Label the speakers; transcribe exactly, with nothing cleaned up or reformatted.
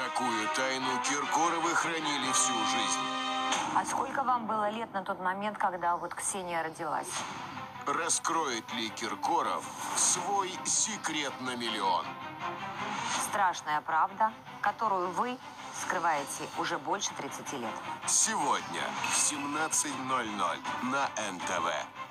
Speaker 1: Какую тайну Киркоровы хранили всю жизнь?
Speaker 2: А сколько вам было лет на тот момент, когда вот Ксения родилась?
Speaker 1: Раскроет ли Киркоров свой секрет на миллион?
Speaker 2: Страшная правда, которую вы скрываете уже больше тридцати лет.
Speaker 1: Сегодня в семнадцать ноль ноль на эн тэ вэ.